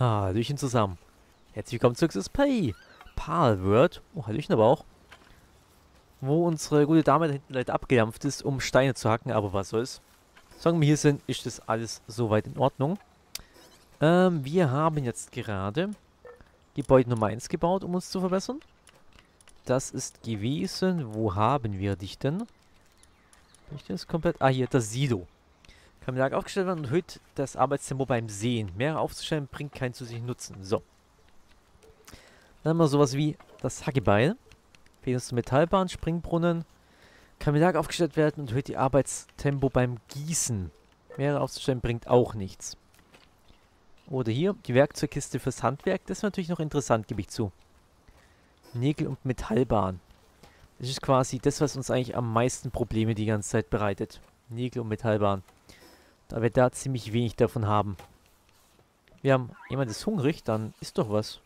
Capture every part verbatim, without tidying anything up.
Hallöchen zusammen. Herzlich willkommen zurück zu Let's Play Palworld. Oh, Hallöchen aber auch. Wo unsere gute Dame da hinten leider abgedampft ist, um Steine zu hacken, aber was soll's. Solange wir hier sind, ist das alles soweit in Ordnung. Ähm, wir haben jetzt gerade Gebäude Nummer eins gebaut, um uns zu verbessern. Das ist gewesen, wo haben wir dich denn? Bin ich das komplett? Ah, hier, das Silo. Kann Lage aufgestellt werden und erhöht das Arbeitstempo beim Sehen. Mehrere aufzustellen bringt keinen zusätzlichen Nutzen. So. Dann haben wir sowas wie das Hackebeil. Fähigkeit zur Metallbahn, Springbrunnen. Kann mit Lage aufgestellt werden und erhöht die Arbeitstempo beim Gießen. Mehrere aufzustellen bringt auch nichts. Oder hier, die Werkzeugkiste fürs Handwerk. Das ist natürlich noch interessant, gebe ich zu. Nägel und Metallbahn. Das ist quasi das, was uns eigentlich am meisten Probleme die ganze Zeit bereitet. Nägel und Metallbahn. Da wir da ziemlich wenig davon haben. Wir haben, jemand ist hungrig, dann isst doch was.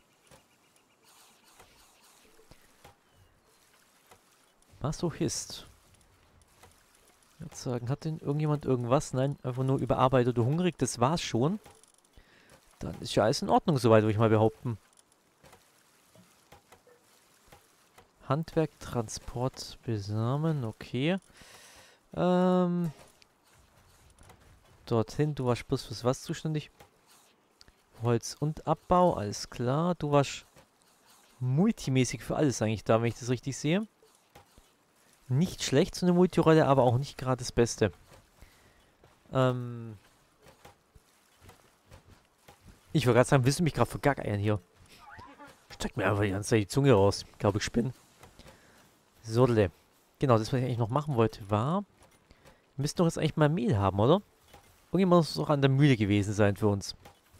Masochist. Ich würde sagen, hat denn irgendjemand irgendwas? Nein, einfach nur überarbeitet oder hungrig, das war's schon. Dann ist ja alles in Ordnung soweit, würde ich mal behaupten. Handwerk, Transport, Besamen, okay. Ähm... Dorthin, du warst bloß fürs was zuständig? Holz und Abbau, alles klar. Du warst multimäßig für alles eigentlich da, wenn ich das richtig sehe. Nicht schlecht, so eine Multirolle, aber auch nicht gerade das Beste. Ähm... Ich wollte gerade sagen, willst du mich gerade vergackeiern hier? Steigt mir einfach die ganze Zeit die Zunge raus. Ich glaube, ich spinne. Sodle. Genau, das, was ich eigentlich noch machen wollte, war... Wir müssten doch jetzt eigentlich mal Mehl haben, oder? Irgendjemand muss doch an der Mühle gewesen sein für uns.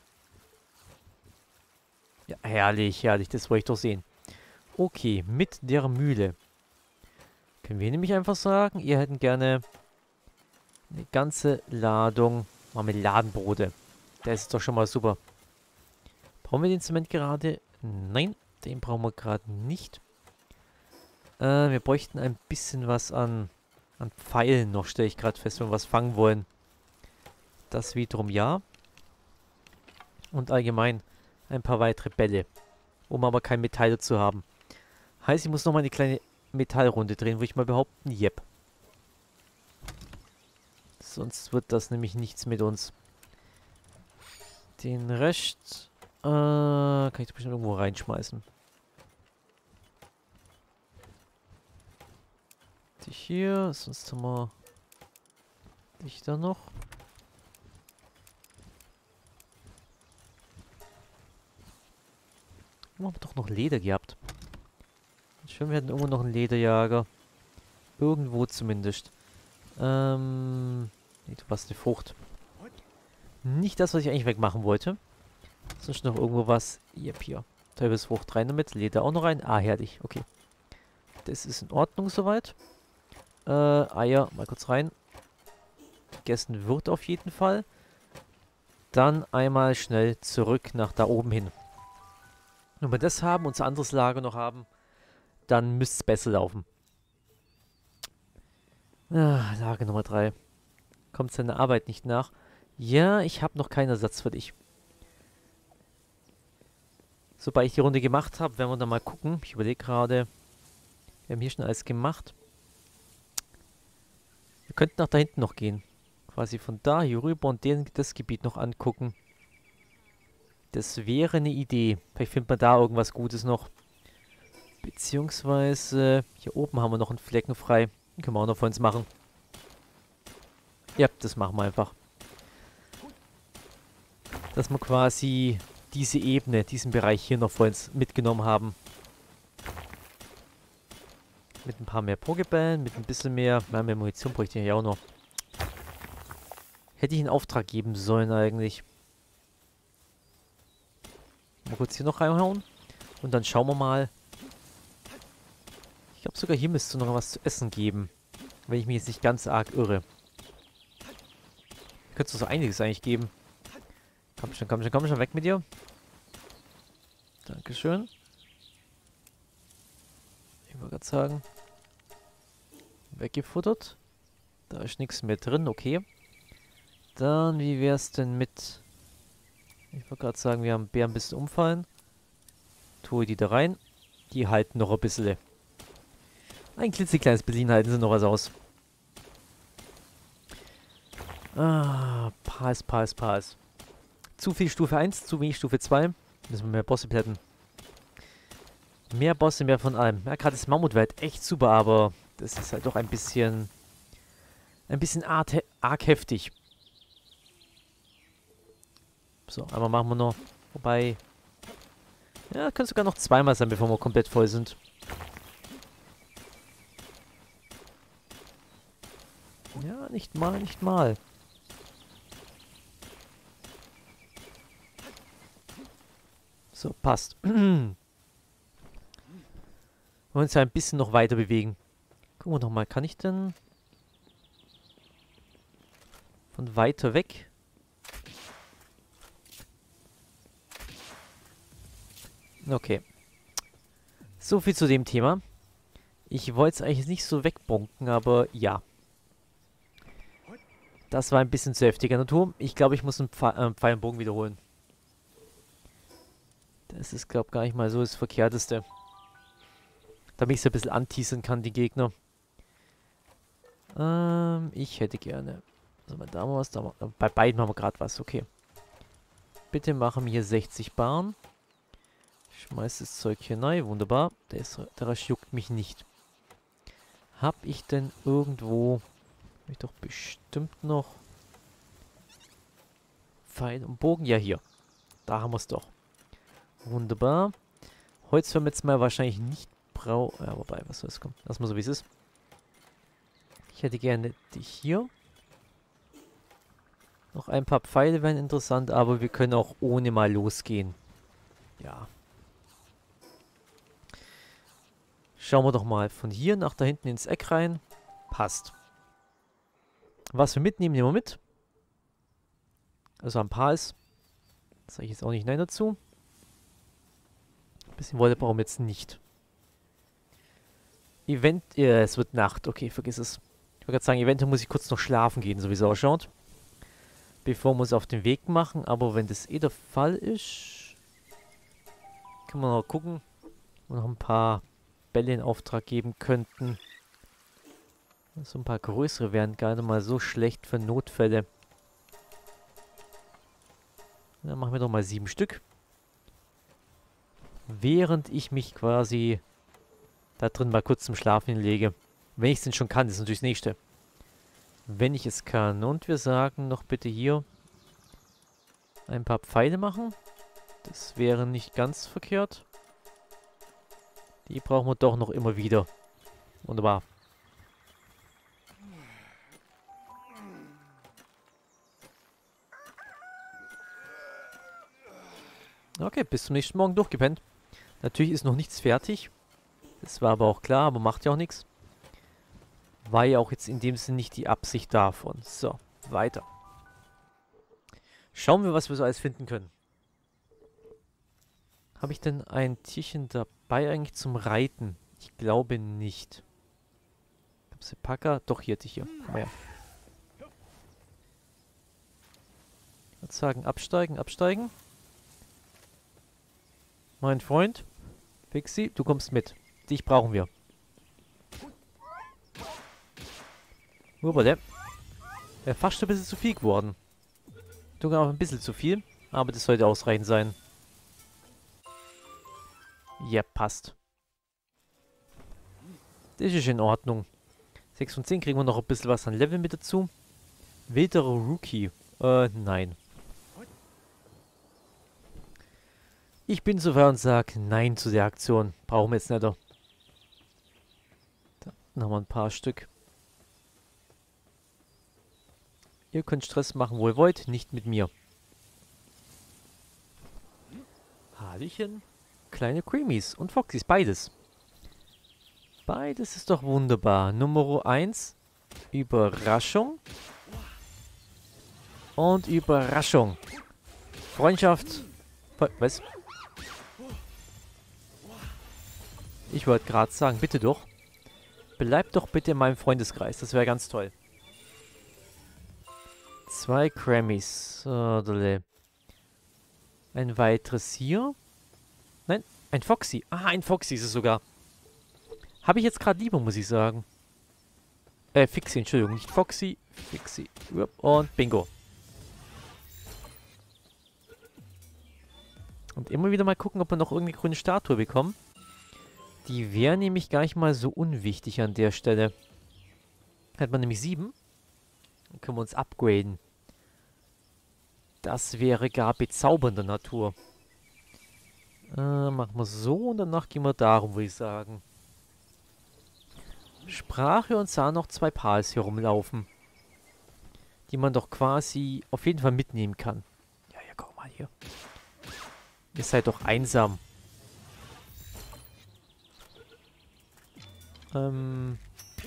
Ja, herrlich, herrlich. Das wollte ich doch sehen. Okay, mit der Mühle. Können wir nämlich einfach sagen, ihr hättet gerne eine ganze Ladung Marmeladenbrote. Das ist doch schon mal super. Brauchen wir den Zement gerade? Nein, den brauchen wir gerade nicht. Äh, wir bräuchten ein bisschen was an, an Pfeilen noch, stelle ich gerade fest, wenn wir was fangen wollen. Das wiederum ja. Und allgemein ein paar weitere Bälle. Um aber kein Metall dazu haben. Heißt, ich muss nochmal eine kleine Metallrunde drehen, würde ich mal behaupten. Yep. Sonst wird das nämlich nichts mit uns. Den Rest äh, kann ich bestimmt irgendwo reinschmeißen. Dich hier, sonst haben wir dich da noch. Wir haben doch noch Leder gehabt. Schön, wir hatten irgendwo noch einen Lederjager. Irgendwo zumindest. Ähm. Nee, du warst eine Frucht. Nicht das, was ich eigentlich wegmachen wollte. Sonst noch irgendwo was. Yep, hier. Teufelsfrucht rein damit. Leder auch noch rein. Ah, herrlich. Okay. Das ist in Ordnung soweit. Äh, Eier. Mal kurz rein. Gegessen wird auf jeden Fall. Dann einmal schnell zurück nach da oben hin. Wenn wir das haben, unser anderes Lager noch haben, dann müsste es besser laufen. Ah, Lager Nummer drei. Kommt seiner Arbeit nicht nach. Ja, ich habe noch keinen Ersatz für dich. Sobald ich die Runde gemacht habe, werden wir dann mal gucken. Ich überlege gerade. Wir haben hier schon alles gemacht. Wir könnten nach da hinten noch gehen. Quasi von da hier rüber und den, das Gebiet noch angucken. Das wäre eine Idee. Vielleicht findet man da irgendwas Gutes noch. Beziehungsweise, hier oben haben wir noch einen Flecken frei. Den können wir auch noch für uns machen. Ja, das machen wir einfach. Dass wir quasi diese Ebene, diesen Bereich hier noch für uns mitgenommen haben. Mit ein paar mehr Pokebällen, mit ein bisschen mehr... Na, mehr Munition bräuchte ich ja auch noch. Hätte ich einen Auftrag geben sollen eigentlich. Mal kurz hier noch reinhauen. Und dann schauen wir mal. Ich glaube sogar hier müsste noch was zu essen geben. Wenn ich mich jetzt nicht ganz arg irre. Könnte es so einiges eigentlich geben. Komm schon, komm schon, komm schon, weg mit dir. Dankeschön. Ich wollte gerade sagen. Weggefuttert. Da ist nichts mehr drin, okay. Dann, wie wär's denn mit Ich wollte gerade sagen, wir haben Bären ein bisschen umfallen. Tue die da rein. Die halten noch ein bisschen. Ein klitzekleines bisschen halten sie noch was aus. Ah, Pass, Pass, Pass. Zu viel Stufe eins, zu wenig Stufe zwei. Müssen wir mehr Bosse plätten. Mehr Bosse, mehr von allem. Ja, gerade das Mammut wäre halt echt super, aber das ist halt doch ein bisschen... Ein bisschen arg, he arg heftig. So, einmal machen wir noch. Wobei... Ja, können sogar noch zweimal sein, bevor wir komplett voll sind. Ja, nicht mal, nicht mal. So, passt. Wir wollen uns ja ein bisschen noch weiter bewegen. Gucken wir nochmal, kann ich denn von weiter weg? Okay. So viel zu dem Thema. Ich wollte es eigentlich nicht so wegbonken, aber ja. Das war ein bisschen zu heftiger Natur. Ich glaube, ich muss einen Pfeil, äh, Pfeil und Bogen wiederholen. Das ist, glaube ich, gar nicht mal so das Verkehrteste. Damit ich es ein bisschen anteasern kann, die Gegner. Ähm, ich hätte gerne... Also, da haben wir was, da haben wir, bei beiden haben wir gerade was, okay. Bitte machen wir hier sechzig Bahnen. Schmeiß das Zeug hier rein, wunderbar. Der, ist, der Rest juckt mich nicht. Hab ich denn irgendwo... Hab ich doch bestimmt noch... Pfeil und Bogen? Ja, hier. Da haben wir es doch. Wunderbar. Holz werden wir jetzt mal wahrscheinlich nicht brauchen. Ja, wobei, was soll es kommen? Lass mal so, wie es ist. Ich hätte gerne dich hier. Noch ein paar Pfeile wären interessant, aber wir können auch ohne mal losgehen. Ja. Schauen wir doch mal von hier nach da hinten ins Eck rein. Passt. Was wir mitnehmen, nehmen wir mit. Also ein paar ist. Das sage ich jetzt auch nicht nein dazu. Ein bisschen Wolle brauchen wir jetzt nicht. Event, äh, es wird Nacht. Okay, vergiss es. Ich wollte gerade sagen, eventuell muss ich kurz noch schlafen gehen, so wie es ausschaut. Bevor wir es auf den Weg machen. Aber wenn das eh der Fall ist, können wir noch gucken, ob wir noch ein paar Bälle in Auftrag geben könnten. So ein paar größere wären gar nicht mal so schlecht für Notfälle. Dann machen wir doch mal sieben Stück. Während ich mich quasi da drin mal kurz zum Schlafen hinlege. Wenn ich es denn schon kann, das ist natürlich das Nächste. Wenn ich es kann. Und wir sagen noch bitte hier ein paar Pfeile machen. Das wäre nicht ganz verkehrt. Die brauchen wir doch noch immer wieder. Wunderbar. Okay, bis zum nächsten Morgen durchgepennt. Natürlich ist noch nichts fertig. Das war aber auch klar, aber macht ja auch nichts. War ja auch jetzt in dem Sinne nicht die Absicht davon. So, weiter. Schauen wir, was wir so alles finden können. Habe ich denn ein Tierchen dabei eigentlich zum Reiten? Ich glaube nicht. Packer? Doch, hier hätte ich hier. Komm mal her. Ich würde sagen, absteigen, absteigen. Mein Freund, Pixie, du kommst mit. Dich brauchen wir. Nur der wäre fast ein bisschen zu viel geworden. Sogar auch ein bisschen zu viel, aber das sollte ausreichend sein. Ja, passt. Das ist in Ordnung. sechs von zehn kriegen wir noch ein bisschen was an Level mit dazu. Wilderer Rookie. Äh, nein. Ich bin so fair und sage nein zu der Aktion. Brauchen wir jetzt nicht. Da haben wir ein paar Stück. Ihr könnt Stress machen, wo ihr wollt, nicht mit mir. Hallöchen. Kleine Creamies und Foxys, beides. Beides ist doch wunderbar. Nummer eins. Überraschung. Und Überraschung. Freundschaft. Was? Ich wollte gerade sagen, bitte doch. Bleibt doch bitte in meinem Freundeskreis. Das wäre ganz toll. Zwei Crammies. So, Ein weiteres hier. Nein, ein Foxy. Ah, ein Foxy ist es sogar. Habe ich jetzt gerade lieber, muss ich sagen. Äh, Fixie, Entschuldigung, nicht Foxy. Fixie. Und Bingo. Und immer wieder mal gucken, ob wir noch irgendeine grüne Statue bekommen. Die wäre nämlich gar nicht mal so unwichtig an der Stelle. Hat man nämlich sieben. Dann können wir uns upgraden. Das wäre gar bezaubernder Natur. Äh, machen wir so und danach gehen wir darum, würde ich sagen. Sprache und sah noch zwei Pals hier rumlaufen. Die man doch quasi auf jeden Fall mitnehmen kann. Ja, ja, guck mal hier. Ihr seid doch einsam. Ähm.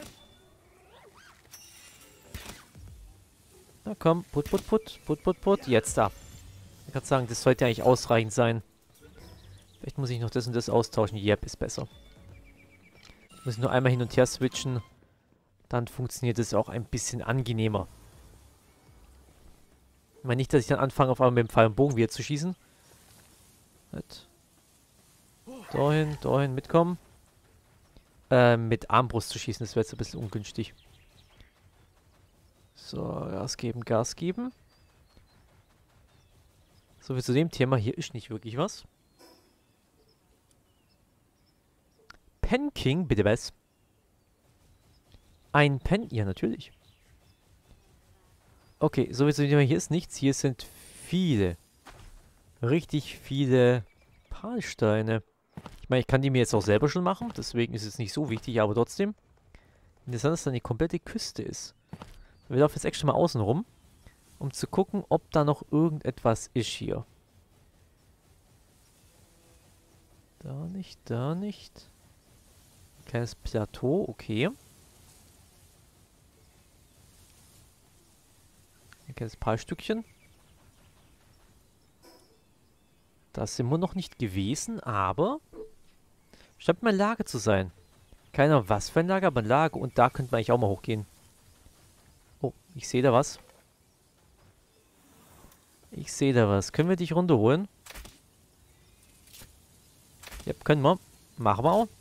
Na komm, put, put, put, put, put, put. Jetzt da. Ich kann sagen, das sollte eigentlich ausreichend sein. Vielleicht muss ich noch das und das austauschen. Yep, ist besser. Ich muss nur einmal hin und her switchen. Dann funktioniert es auch ein bisschen angenehmer. Ich meine nicht, dass ich dann anfange, auf einmal mit dem Pfeil und Bogen wieder zu schießen. Halt. Dahin, dahin, mitkommen. Äh, mit Armbrust zu schießen, das wäre jetzt ein bisschen ungünstig. So, Gas geben, Gas geben. So viel zu dem Thema. Hier ist nicht wirklich was. Pen King, bitte was? Ein Pen, ja natürlich. Okay, so wie zu dem Thema. Hier ist nichts. Hier sind viele, richtig viele Palsteine. Ich meine, ich kann die mir jetzt auch selber schon machen. Deswegen ist es nicht so wichtig, aber trotzdem. Interessant, dass dann die komplette Küste ist. Wir laufen jetzt extra mal außen rum, um zu gucken, ob da noch irgendetwas ist hier. Da nicht, da nicht. Ein kleines Plateau, okay. Ein kleines Palstückchen. Da sind wir noch nicht gewesen, aber scheint mal ein Lager zu sein. Keine Ahnung, was für ein Lager, aber ein Lager. Und da könnte man eigentlich auch mal hochgehen. Oh, ich sehe da was. Ich sehe da was. Können wir dich runterholen? Ja, können wir. Machen wir auch.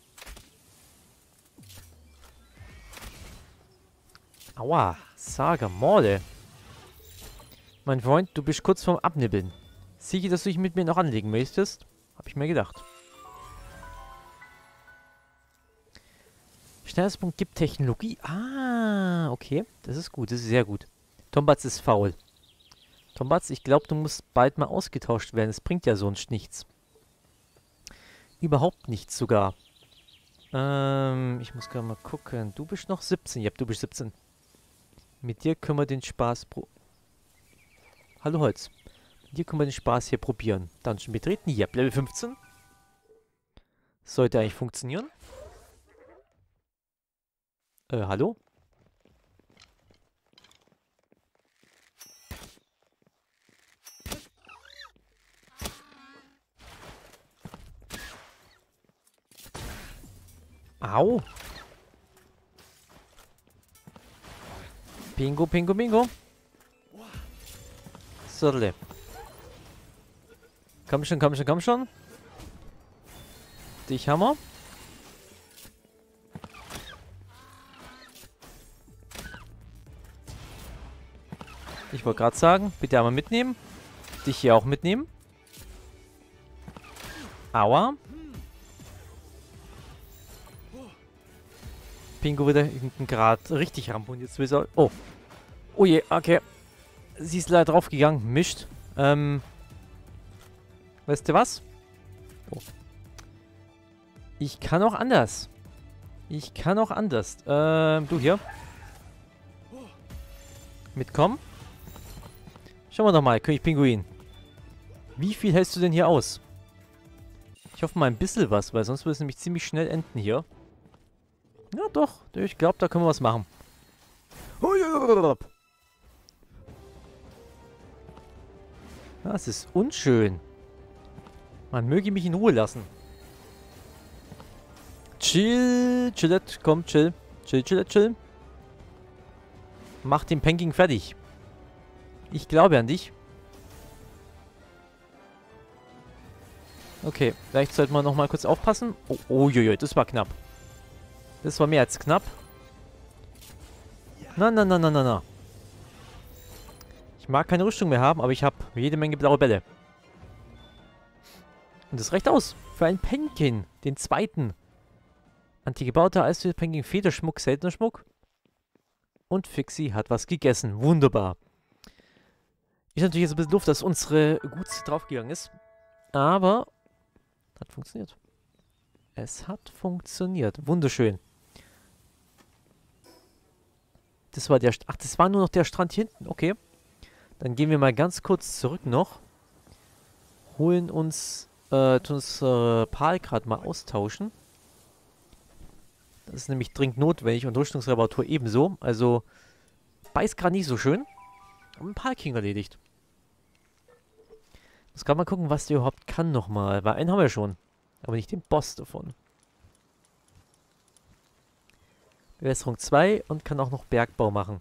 Aua, Saga, Morde. Mein Freund, du bist kurz vorm Abnibbeln. Sicher, dass du dich mit mir noch anlegen möchtest? Hab ich mir gedacht. Schnellspunkt gibt Technologie. Ah, okay. Das ist gut, das ist sehr gut. Tombatz ist faul. Tombatz, ich glaube, du musst bald mal ausgetauscht werden. Es bringt ja sonst nichts. Überhaupt nichts sogar. Ähm, ich muss gerade mal gucken. Du bist noch siebzehn. Ja, du bist siebzehn. Mit dir können wir den Spaß pro... Hallo Holz. Mit dir können wir den Spaß hier probieren. Dungeon betreten. Ja, Level fünfzehn. Sollte eigentlich funktionieren. Äh, hallo? Au! Bingo, bingo, bingo. Sodle. Komm schon, komm schon, komm schon. Dich Hammer. Ich wollte gerade sagen, bitte einmal mitnehmen. Dich hier auch mitnehmen. Aua. Pingo wieder hinten gerade richtig ramponiert. Jetzt will er... Oh. Oh je, okay. Sie ist leider draufgegangen. Mischt. Ähm. Weißt du was? Oh. Ich kann auch anders. Ich kann auch anders. Ähm, du hier. Mitkommen. Schauen wir doch mal, König Pinguin. Wie viel hältst du denn hier aus? Ich hoffe mal ein bisschen was, weil sonst würde es nämlich ziemlich schnell enden hier. Ja doch, ich glaube, da können wir was machen. Das ist unschön. Man möge mich in Ruhe lassen. Chill, chillet, komm, chill. Chill, chillet, chill. Mach den Penking fertig. Ich glaube an dich. Okay, vielleicht sollten wir noch mal kurz aufpassen. Oh, oh, jo, jo, das war knapp. Das war mehr als knapp. Na, na, na, na, na, na. Ich mag keine Rüstung mehr haben, aber ich habe jede Menge blaue Bälle. Und das reicht aus. Für einen Penguin. Den zweiten. Antigebauter Eispenguin, Federschmuck, seltener Schmuck. Und Fixie hat was gegessen. Wunderbar. Ist natürlich jetzt ein bisschen doof, dass unsere Guts draufgegangen ist. Aber hat funktioniert. Es hat funktioniert. Wunderschön. Das war der... St Ach, das war nur noch der Strand hier hinten. Okay. Dann gehen wir mal ganz kurz zurück noch. Holen uns... Äh, tun uns äh, Pal gerade mal austauschen. Das ist nämlich dringend notwendig und Rüstungsreparatur ebenso. Also, beißt gerade nicht so schön. Und ein Pal-King erledigt. Muss gerade mal gucken, was der überhaupt kann nochmal. Weil einen haben wir schon. Aber nicht den Boss davon. Bewässerung zwei und kann auch noch Bergbau machen.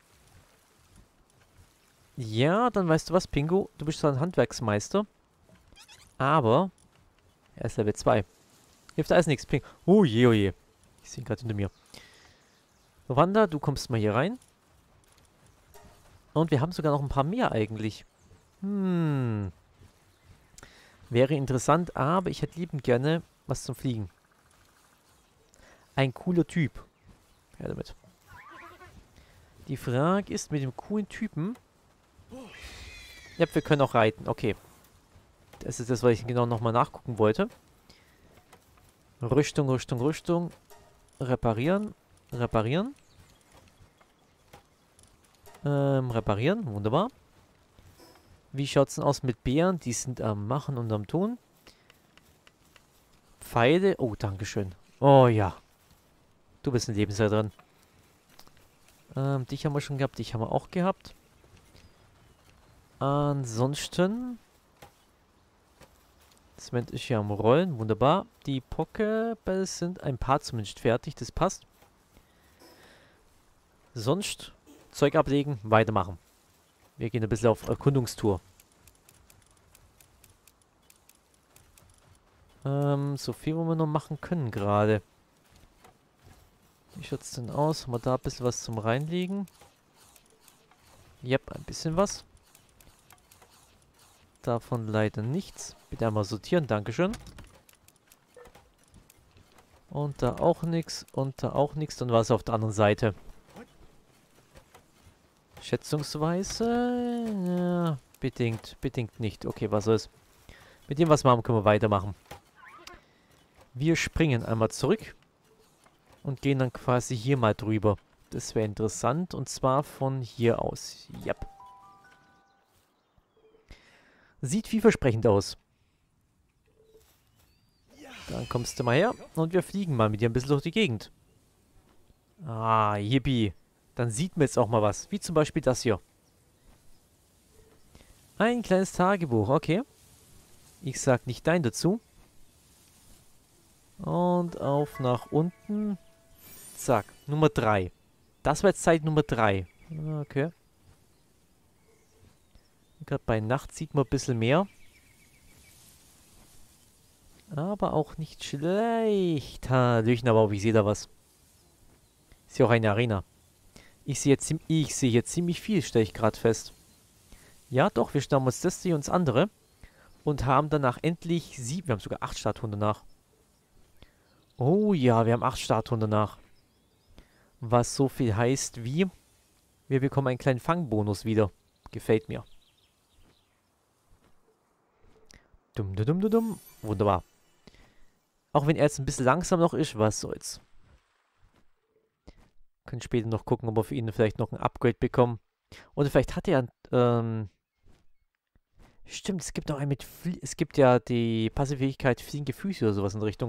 Ja, dann weißt du was, Pingo. Du bist zwar ein Handwerksmeister. Aber er ist Level zwei. Hilft alles nichts, Pingo. Oh je, oh je. Ich sehe ihn gerade hinter mir. Wanda, du kommst mal hier rein. Und wir haben sogar noch ein paar mehr eigentlich. Hm. Wäre interessant, aber ich hätte liebend gerne was zum Fliegen. Ein cooler Typ. Ja, damit. Die Frage ist mit dem coolen Typen... Ja, wir können auch reiten. Okay. Das ist das, was ich genau nochmal nachgucken wollte. Rüstung, Rüstung, Rüstung. Reparieren. Reparieren. Ähm, reparieren. Wunderbar. Wie schaut es denn aus mit Bären? Die sind am Machen und am Tun. Pfeile. Oh, dankeschön. Oh ja. Du bist ein Lebensjahr dran. Ähm, dich haben wir schon gehabt. Dich haben wir auch gehabt. Ansonsten... Cement ist hier am Rollen. Wunderbar. Die Pokébälle sind ein paar zumindest fertig. Das passt. Sonst Zeug ablegen, weitermachen. Wir gehen ein bisschen auf Erkundungstour. Ähm, so viel, wo wir noch machen können gerade. Wie schaut es denn aus? Haben wir da ein bisschen was zum Reinlegen? Yep, ein bisschen was. Davon leider nichts. Bitte einmal sortieren, dankeschön. Und da auch nichts. Und da auch nichts. Dann war es auf der anderen Seite. Schätzungsweise... Ja, bedingt. Bedingt nicht. Okay, was soll's. Mit dem, was wir haben, können wir weitermachen. Wir springen einmal zurück. Und gehen dann quasi hier mal drüber. Das wäre interessant. Und zwar von hier aus. Yep. Sieht vielversprechend aus. Dann kommst du mal her und wir fliegen mal mit dir ein bisschen durch die Gegend. Ah, yippie. Dann sieht man jetzt auch mal was. Wie zum Beispiel das hier. Ein kleines Tagebuch, okay. Ich sag nicht dein dazu. Und auf nach unten. Zack, Nummer drei. Das war jetzt Zeit Nummer drei. Okay. Gerade bei Nacht sieht man ein bisschen mehr. Aber auch nicht schlecht. Hallöchen, aber auch, ich sehe da was. Ist ja auch eine Arena. Ich sehe jetzt, ich sehe jetzt ziemlich viel, stelle ich gerade fest. Ja, doch, wir schnappen uns das hier und das andere. Und haben danach endlich sieben. Wir haben sogar acht Statuen danach. Oh ja, wir haben acht Statuen danach. Was so viel heißt wie... Wir bekommen einen kleinen Fangbonus wieder. Gefällt mir. Dumm, dumm, dumm, dumm. Wunderbar. Auch wenn er jetzt ein bisschen langsam noch ist, was soll's. Können später noch gucken, ob wir für ihn vielleicht noch ein Upgrade bekommen. Oder vielleicht hat er... Ähm Stimmt, es gibt noch einen mit... Flie es gibt ja die Passivfähigkeit fliegende Füße oder sowas in der Richtung.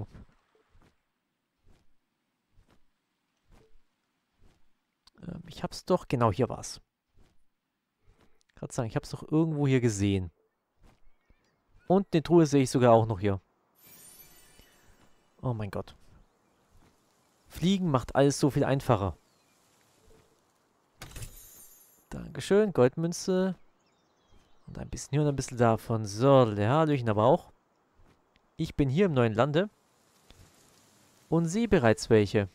Ähm, ich hab's doch... Genau, hier war's. Gerade sagen, ich hab's doch irgendwo hier gesehen. Und eine Truhe sehe ich sogar auch noch hier. Oh mein Gott. Fliegen macht alles so viel einfacher. Dankeschön, Goldmünze. Und ein bisschen hier und ein bisschen davon. So, der Hallöchen aber auch. Ich bin hier im neuen Lande und sehe bereits welche.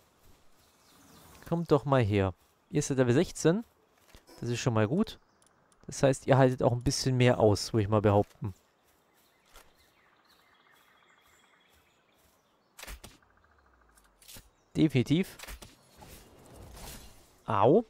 Kommt doch mal her. Ihr seid Level sechzehn. Das ist schon mal gut. Das heißt, ihr haltet auch ein bisschen mehr aus, würde ich mal behaupten. Definitiv. Au.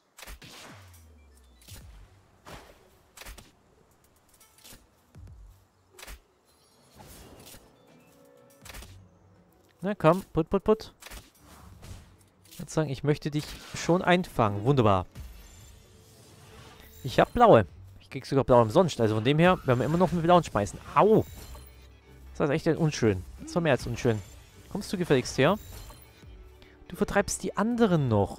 Na komm, put, put, put. Ich würde sagen, ich möchte dich schon einfangen. Wunderbar. Ich habe blaue. Ich krieg sogar blaue umsonst. Also von dem her werden wir immer noch mit blauen schmeißen. Au! Das ist echt unschön. Das war mehr als unschön. Kommst du gefälligst her? Du vertreibst die anderen noch.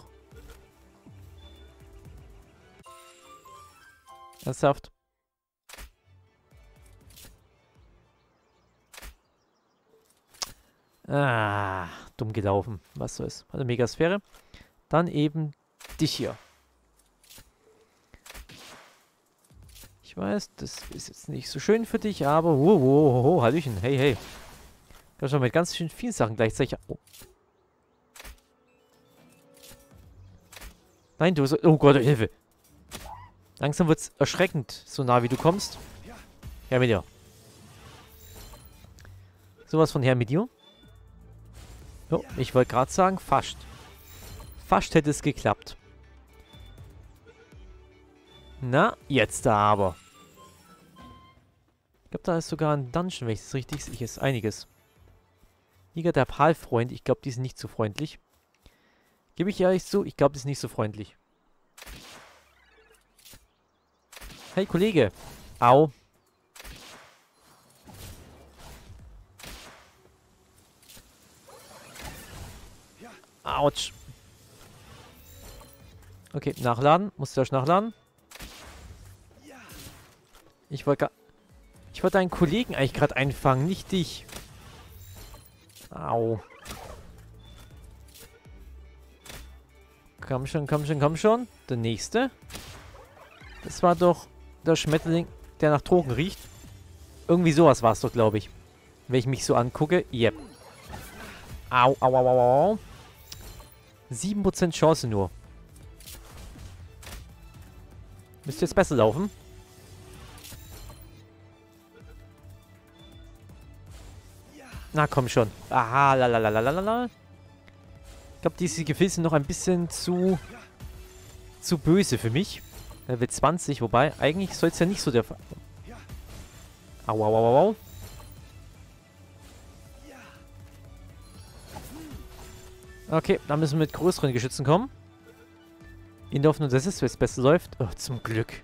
Ernsthaft? Ah, dumm gelaufen. Was soll's. Also Megasphäre. Dann eben dich hier. Ich weiß, das ist jetzt nicht so schön für dich, aber... Wow, wow, wow, Hallöchen. Hey, hey. Ich kann schon mit ganz schön vielen Sachen gleichzeitig... Oh. Nein, du... So, oh Gott, Hilfe. Langsam wird's erschreckend, so nah wie du kommst. Her mit dir. Sowas von her mit dir. Oh, ich wollte gerade sagen, fast. Fast hätte es geklappt. Na, jetzt da aber. Ich glaube, da ist sogar ein Dungeon, wenn ich das richtig sehe. Ist einiges. Liga der Palfreund. Ich glaube, die sind nicht so freundlich. Gebe ich ehrlich zu, ich glaube, die sind nicht so freundlich. Hey, Kollege. Au. Autsch. Okay, nachladen. Musst du erst nachladen. Ich wollte Ich wollte deinen Kollegen eigentlich gerade einfangen, nicht dich. Au. Komm schon, komm schon, komm schon. Der nächste. Das war doch der Schmetterling, der nach Drogen riecht. Irgendwie sowas war es doch, glaube ich. Wenn ich mich so angucke. Yep. Au, au, au, au, au. sieben Prozent Chance nur. Müsste jetzt besser laufen. Na komm schon. Aha, lalalala. Ich glaube, diese Gefilde sind noch ein bisschen zu... zu böse für mich. Level zwanzig, wobei, eigentlich soll es ja nicht so der Fall... Au, au, au, au. Okay, dann müssen wir mit größeren Geschützen kommen. In der Hoffnung, dass es jetzt besser läuft. Oh, zum Glück.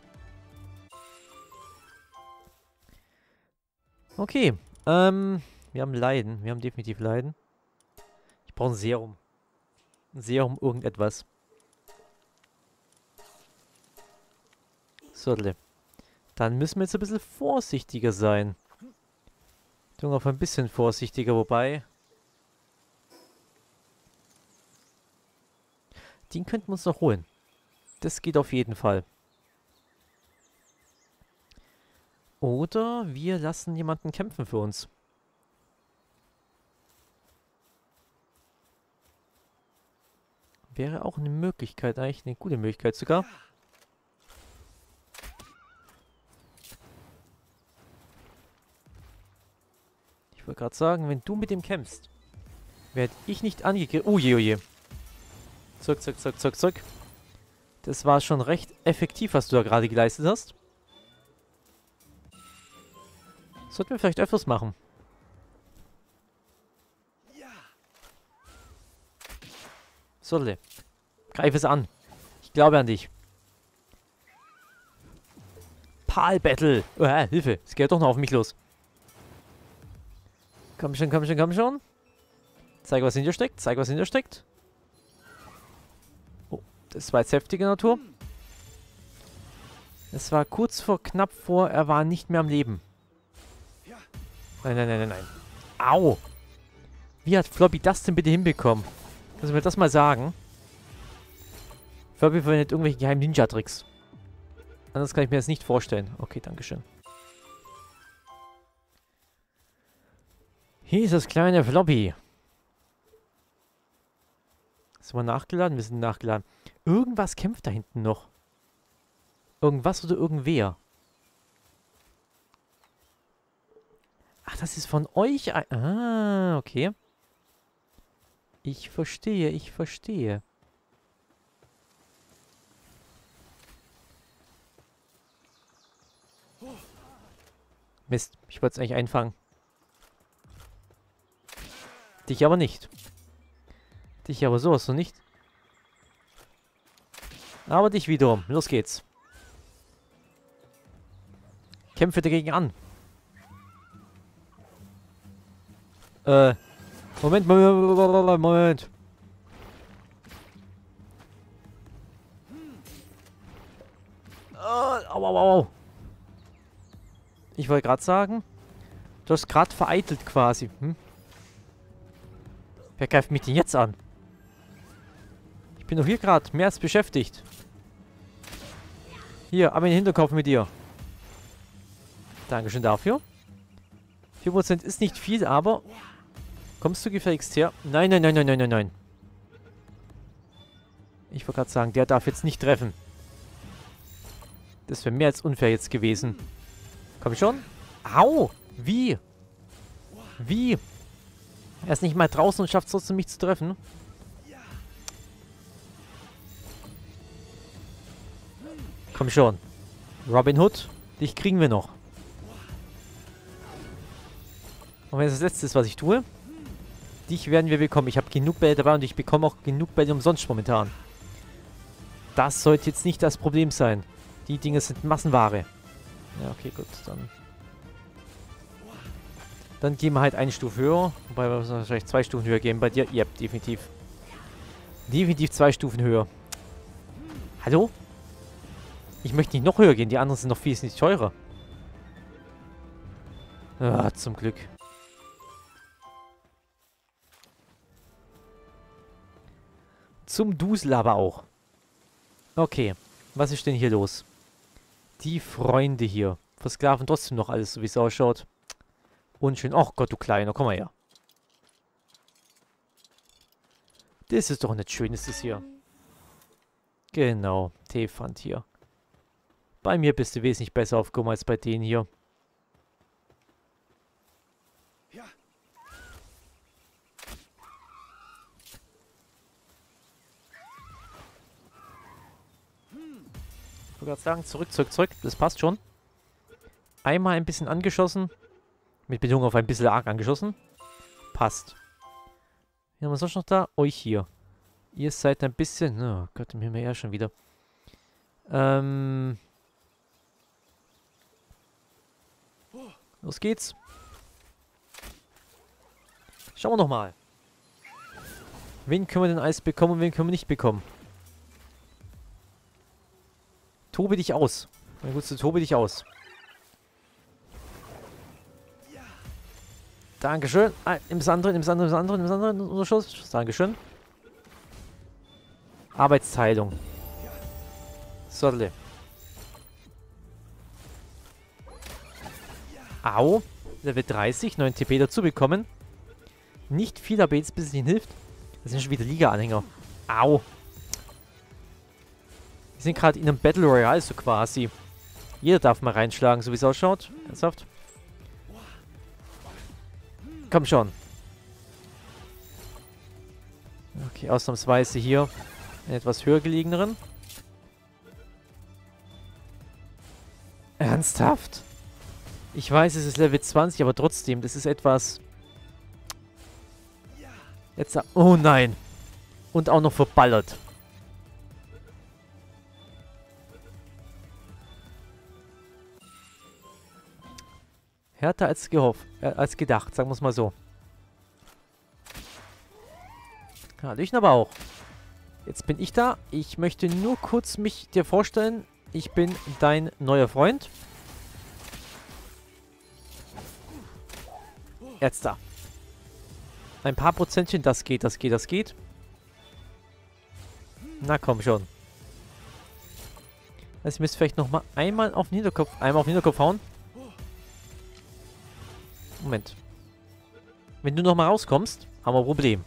Okay, ähm... wir haben Leiden. Wir haben definitiv Leiden. Ich brauche ein Serum. Ein Serum irgendetwas. So, dann müssen wir jetzt ein bisschen vorsichtiger sein. Doch auf ein bisschen vorsichtiger, wobei... Den könnten wir uns noch holen. Das geht auf jeden Fall. Oder wir lassen jemanden kämpfen für uns. Wäre auch eine Möglichkeit, eigentlich eine gute Möglichkeit sogar. Ich wollte gerade sagen, wenn du mit dem kämpfst, werde ich nicht angegriffen. Oh je, oh je. Zurück, zurück, zurück, zurück, zurück. Das war schon recht effektiv, was du da gerade geleistet hast. Sollten wir vielleicht öfters machen. So, greif es an. Ich glaube an dich. Pal-Battle. Oh, äh, Hilfe. Es geht doch noch auf mich los. Komm schon, komm schon, komm schon. Zeig, was in dir steckt. Zeig, was in dir steckt. Oh, das war jetzt heftige Natur. Es war kurz vor, knapp vor, er war nicht mehr am Leben. Nein, nein, nein, nein, nein. Au. Wie hat Floppy das denn bitte hinbekommen? Kannst du mir das mal sagen? Floppy verwendet irgendwelche geheimen Ninja-Tricks. Anders kann ich mir das nicht vorstellen. Okay, dankeschön. Hier ist das kleine Floppy. Sind wir nachgeladen? Wir sind nachgeladen. Irgendwas kämpft da hinten noch. Irgendwas oder irgendwer. Ach, das ist von euch. ein- Ah, okay. Ich verstehe, ich verstehe. Mist, ich wollte es eigentlich einfangen. Dich aber nicht. Dich aber sowas so nicht. Aber dich wiederum. Los geht's. Kämpfe dagegen an. Äh. Moment, Moment, Moment. Oh, au, au, au. Ich wollte gerade sagen, du hast gerade vereitelt quasi. Hm? Wer greift mich denn jetzt an? Ich bin doch hier gerade mehr als beschäftigt. Hier, ab in den Hinterkopf mit dir. Dankeschön dafür. vier Prozent ist nicht viel, aber... Kommst du gefälligst her? Nein, nein, nein, nein, nein, nein, nein. Ich wollte gerade sagen, der darf jetzt nicht treffen. Das wäre mehr als unfair jetzt gewesen. Komm schon. Au! Wie? Wie? Er ist nicht mal draußen und schafft es trotzdem, mich zu treffen. Komm schon. Robin Hood, dich kriegen wir noch. Und wenn es das Letzte ist, was ich tue, dich werden wir bekommen. Ich habe genug Bälle dabei und ich bekomme auch genug Bälle umsonst momentan. Das sollte jetzt nicht das Problem sein. Die Dinge sind Massenware. Ja, okay, gut. Dann, dann gehen wir halt eine Stufe höher. Wobei wir müssen wahrscheinlich zwei Stufen höher gehen. Bei dir, ja, definitiv. Definitiv zwei Stufen höher. Hallo? Ich möchte nicht noch höher gehen. Die anderen sind noch viel nicht teurer. Ah, zum Glück. Zum Dusel aber auch. Okay. Was ist denn hier los? Die Freunde hier. Versklaven trotzdem noch alles, so wie es ausschaut. Unschön. Ach Gott, du Kleiner. Komm mal her. Das ist doch nicht schön, ist das hier. Genau. Tefant hier. Bei mir bist du wesentlich besser aufgehoben als bei denen hier. Ich wollte gerade sagen, zurück, zurück, zurück. Das passt schon. Einmal ein bisschen angeschossen. Mit Betonung auf ein bisschen arg angeschossen. Passt. Wen haben wir sonst noch da? Euch hier. Ihr seid ein bisschen... Oh Gott, im Himmel ja schon wieder. Ähm... Los geht's. Schauen wir noch mal. Wen können wir denn alles bekommen und wen können wir nicht bekommen? Tobe dich aus. Mein Gutste, tobe dich aus. Dankeschön. Ah, nimm das andere, nimm das andere, nimm das andere, nimm das andere. Unterschuss. Dankeschön. Arbeitsteilung. Sodle. Au. Level dreißig, neun T P dazu bekommen. Nicht viel, aber jetzt bis es ihnen hilft. Das sind schon wieder Liga-Anhänger. Au. Wir sind gerade in einem Battle Royale so quasi. Jeder darf mal reinschlagen, so wie es ausschaut. Ernsthaft. Komm schon. Okay, ausnahmsweise hier einen etwas höher gelegeneren. Ernsthaft? Ich weiß, es ist Level zwanzig, aber trotzdem, das ist etwas... Jetzt... Oh nein. Und auch noch verballert. Härter als gehofft, äh, als gedacht, sagen wir es mal so. Hallöchen aber auch. Jetzt bin ich da. Ich möchte nur kurz mich dir vorstellen. Ich bin dein neuer Freund. Jetzt da. Ein paar Prozentchen, das geht, das geht, das geht. Na komm schon. Also ich müsste vielleicht nochmal einmal auf den Hinterkopf, einmal auf den Hinterkopf hauen. Moment. Wenn du nochmal rauskommst, haben wir ein Problem.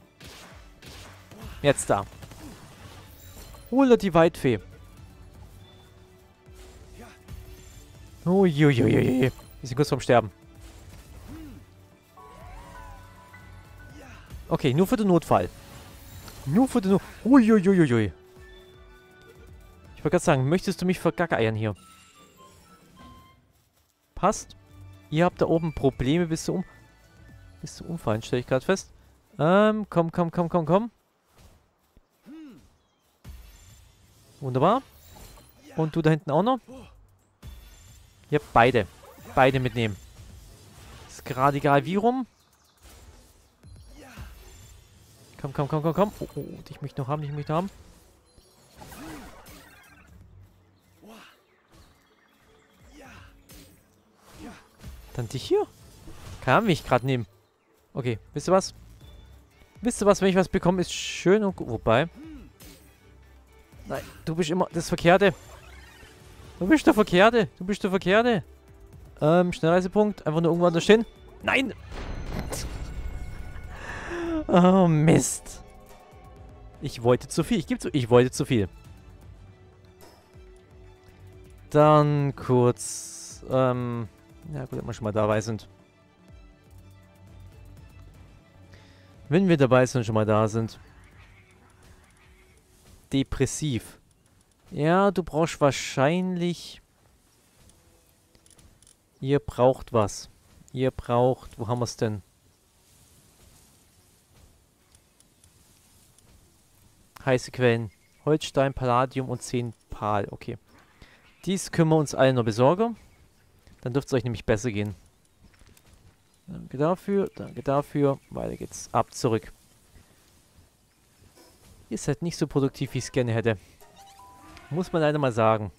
Jetzt da. Hol dir die Weitfee. Uiuiuiui. Wir sind kurz vorm Sterben. Okay, nur für den Notfall. Nur für den Notfall. Uiuiuiui. Ich wollte gerade sagen, möchtest du mich vergackeiern hier? Passt. Ihr habt da oben Probleme bis zum um bis zum Umfallen, stelle ich gerade fest. Ähm, komm, komm, komm, komm, komm. Wunderbar. Und du da hinten auch noch? Ja, beide. Beide mitnehmen. Ist gerade egal wie rum. Komm, komm, komm, komm, komm. Oh, oh, dich möchte noch haben, dich möchte haben. Dann dich hier. Kann mich gerade nehmen. Okay, wisst ihr was? Wisst ihr was, wenn ich was bekomme, ist schön und gut. Wobei. Nein, du bist immer das Verkehrte. Du bist der Verkehrte. Du bist der Verkehrte. Ähm, Schnellreisepunkt. Einfach nur irgendwo anders stehen. Nein! Oh, Mist. Ich wollte zu viel. Ich gebe zu. Ich wollte zu viel. Dann kurz. Ähm. Ja, gut, wenn wir schon mal dabei sind. Wenn wir dabei sind und schon mal da sind. Depressiv. Ja, du brauchst wahrscheinlich... Ihr braucht was. Ihr braucht... Wo haben wir es denn? Heiße Quellen. Holzstein, Palladium und zehn Pal. Okay. Dies können wir uns alle noch besorgen. Dann dürfte es euch nämlich besser gehen. Danke dafür, danke dafür. Weiter geht's. Ab, zurück. Ihr seid nicht so produktiv, wie ich es gerne hätte. Muss man leider mal sagen.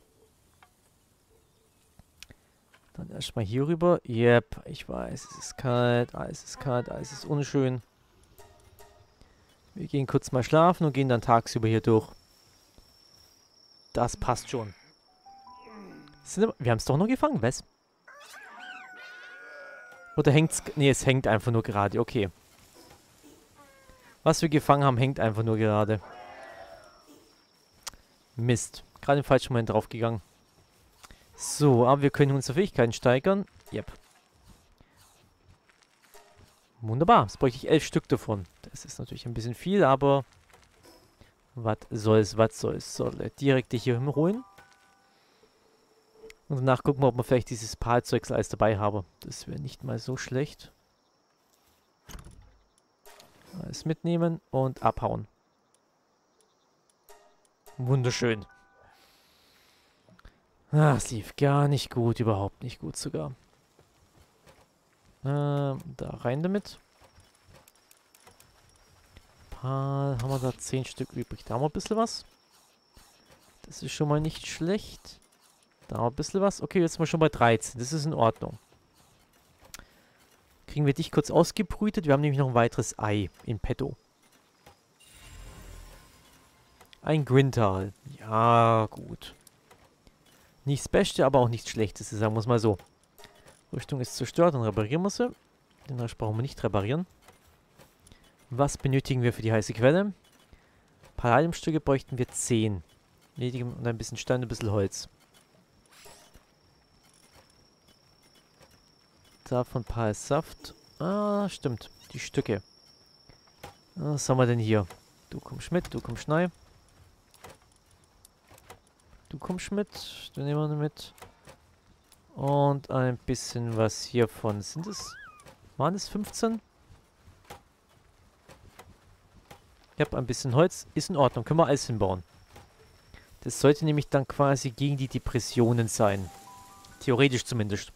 Dann erstmal hier rüber. Yep, ich weiß, es ist kalt, alles ist kalt, alles ist unschön. Wir gehen kurz mal schlafen und gehen dann tagsüber hier durch. Das passt schon. Sind wir haben es doch noch gefangen, was? Oder hängt's... Nee, es hängt einfach nur gerade. Okay. Was wir gefangen haben, hängt einfach nur gerade. Mist. Gerade im falschen Moment draufgegangen. So, aber wir können unsere Fähigkeiten steigern. Yep. Wunderbar. Jetzt bräuchte ich elf Stück davon. Das ist natürlich ein bisschen viel, aber... Was soll's, was soll's. So, direkt hier holen. Und danach gucken wir, ob wir vielleicht dieses Palzeugs alles dabei haben. Das wäre nicht mal so schlecht. Alles mitnehmen und abhauen. Wunderschön. Ah, es lief gar nicht gut, überhaupt nicht gut sogar. Ähm, da rein damit. Pal, haben wir da zehn Stück übrig. Da haben wir ein bisschen was. Das ist schon mal nicht schlecht. Da haben wir ein bisschen was. Okay, jetzt sind wir schon bei dreizehn. Das ist in Ordnung. Kriegen wir dich kurz ausgebrütet. Wir haben nämlich noch ein weiteres Ei in petto. Ein Grintal. Ja, gut. Nichts Beste, aber auch nichts Schlechtes, sagen wir es mal so. Rüstung ist zerstört, dann reparieren wir sie. Den Rest brauchen wir nicht reparieren. Was benötigen wir für die heiße Quelle? Palladiumstücke bräuchten wir zehn. Ledigen und ein bisschen Stein und ein bisschen Holz. Davon Pal Saft. Ah, stimmt. Die Stücke. Was haben wir denn hier? Du kommst mit, du kommst rein. Du kommst mit, du nehmen wir mit. Und ein bisschen was hiervon. Sind es... Waren es fünfzehn? Ich habe ein bisschen Holz. Ist in Ordnung. Können wir alles hinbauen. Das sollte nämlich dann quasi gegen die Depressionen sein. Theoretisch zumindest.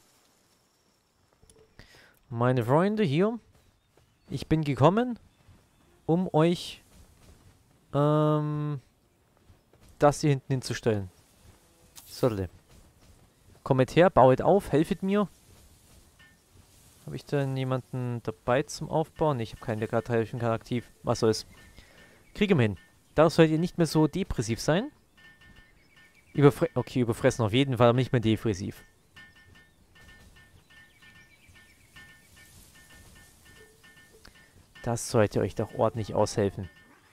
Meine Freunde, hier. Ich bin gekommen, um euch ähm, das hier hinten hinzustellen. So, kommt her, bauet auf, helfet mir. Habe ich denn jemanden dabei zum Aufbauen? Nee, ich habe keinen, der gerade helfen kann aktiv. Was soll's. Kriegen wir hin. Da solltet ihr nicht mehr so depressiv sein. Überfre okay, überfressen auf jeden Fall, aber nicht mehr depressiv. Das sollte euch doch ordentlich aushelfen.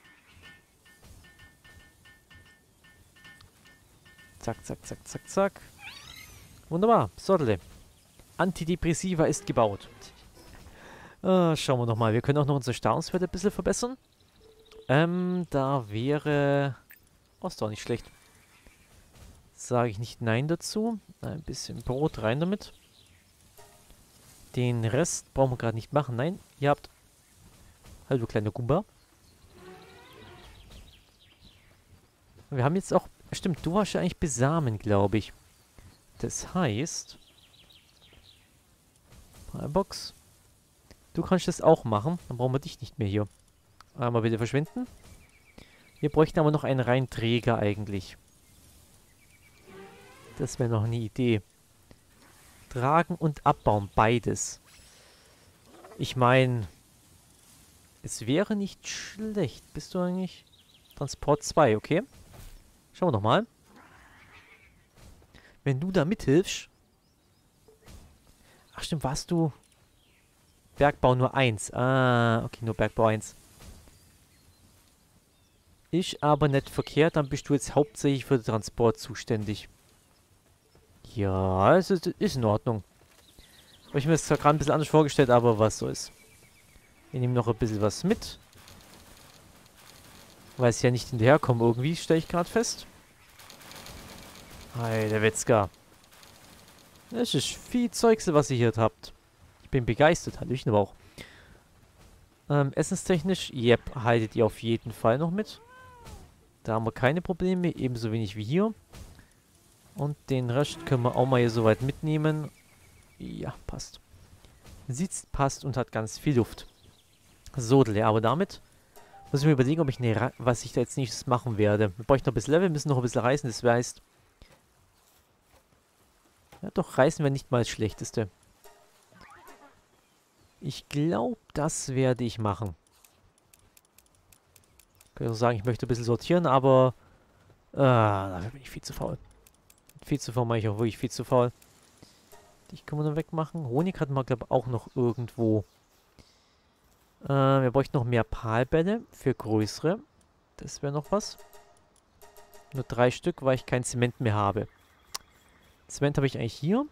Zack, zack, zack, zack, zack. Wunderbar. Sodele. Antidepressiva ist gebaut. Äh, schauen wir nochmal. Wir können auch noch unsere Stauungswerte ein bisschen verbessern. Ähm, da wäre... Oh, ist doch nicht schlecht. Sage ich nicht Nein dazu. Ein bisschen Brot rein damit. Den Rest brauchen wir gerade nicht machen. Nein, ihr habt... Hallo, kleine Gumba. Wir haben jetzt auch... Stimmt, du hast ja eigentlich besamen, glaube ich. Das heißt... Box. Du kannst das auch machen. Dann brauchen wir dich nicht mehr hier. Einmal bitte verschwinden. Wir bräuchten aber noch einen reinen Träger eigentlich. Das wäre noch eine Idee. Tragen und abbauen, beides. Ich meine, es wäre nicht schlecht. Bist du eigentlich? Transport zwei, okay. Schauen wir nochmal. Wenn du da mithilfst. Ach stimmt, warst du... Bergbau nur eins. Ah, okay, nur Bergbau eins. Ist aber nicht verkehrt, dann bist du jetzt hauptsächlich für den Transport zuständig. Ja, es ist, ist in Ordnung. Habe ich mir das gerade ein bisschen anders vorgestellt, aber was soll's. Wir nehmen noch ein bisschen was mit. Weil es ja nicht hinterherkommen irgendwie, stelle ich gerade fest. Hey, der Wetzgar. Das ist viel Zeugs, was ihr hier habt. Ich bin begeistert, Hallöchen aber auch. Ähm, essenstechnisch, yep, haltet ihr auf jeden Fall noch mit. Da haben wir keine Probleme, ebenso wenig wie hier. Und den Rest können wir auch mal hier soweit mitnehmen. Ja, passt. Sitzt, passt und hat ganz viel Luft. Sodele, aber damit muss ich mir überlegen, ob ich eine, was ich da jetzt nächstes machen werde. Wir bräuchten noch ein bisschen Level, müssen noch ein bisschen reißen, das heißt... Ja doch, reißen wäre nicht mal das Schlechteste. Ich glaube, das werde ich machen. Ich kann auch sagen, ich möchte ein bisschen sortieren, aber... Ah, dafür bin ich viel zu faul. Viel zu faul mache ich auch wirklich viel zu faul. Die können wir noch wegmachen. Honig hatten wir, glaube ich, auch noch irgendwo. Äh, wir bräuchten noch mehr Palbälle für größere. Das wäre noch was. Nur drei Stück, weil ich kein Zement mehr habe. Zement habe ich eigentlich hier.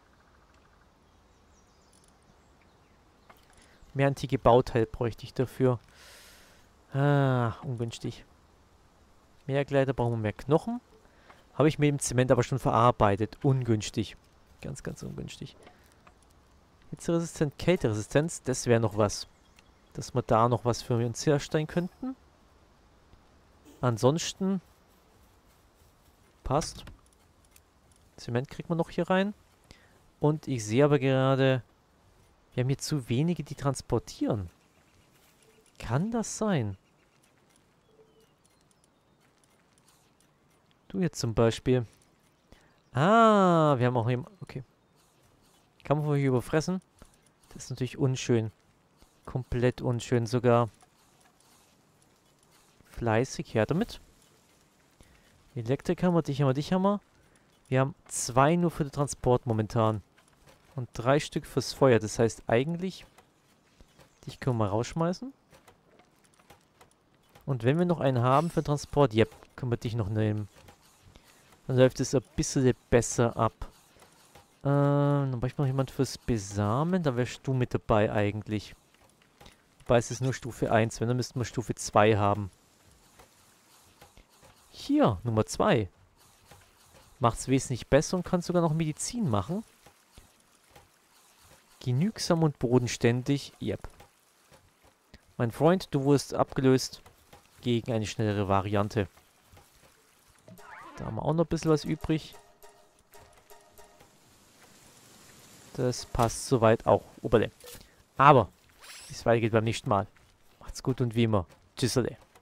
Mehr antike Bauteile bräuchte ich dafür. Ah, ungünstig. Mehr Gleiter, brauchen wir mehr Knochen. Habe ich mit dem Zement aber schon verarbeitet. Ungünstig. Ganz, ganz ungünstig. Hitzeresistent, Kälteresistenz, das wäre noch was. Dass wir da noch was für uns herstellen könnten. Ansonsten passt. Zement kriegt man noch hier rein. Und ich sehe aber gerade, wir haben hier zu wenige, die transportieren. Kann das sein? Du jetzt zum Beispiel. Ah, wir haben auch hier... Okay. Kann man hier überfressen? Das ist natürlich unschön. Komplett unschön sogar. Fleißig, her damit. Elektriker haben wir, dich haben wir, dich haben wir. Wir haben zwei nur für den Transport momentan. Und drei Stück fürs Feuer. Das heißt eigentlich, dich können wir rausschmeißen. Und wenn wir noch einen haben für den Transport, yep, können wir dich noch nehmen. Dann läuft es ein bisschen besser ab. Ähm, dann brauche ich noch jemand fürs Besamen. Da wärst du mit dabei eigentlich. Wobei es ist nur Stufe eins. Wenn, dann müssten wir Stufe zwei haben. Hier, Nummer zwei. Macht es wesentlich besser und kann sogar noch Medizin machen. Genügsam und bodenständig. Yep. Mein Freund, du wurdest abgelöst gegen eine schnellere Variante. Da haben wir auch noch ein bisschen was übrig. Das passt soweit auch. Oberle. Aber, das weitergeht beim nächsten Mal. Macht's gut und wie immer. Tschüssele.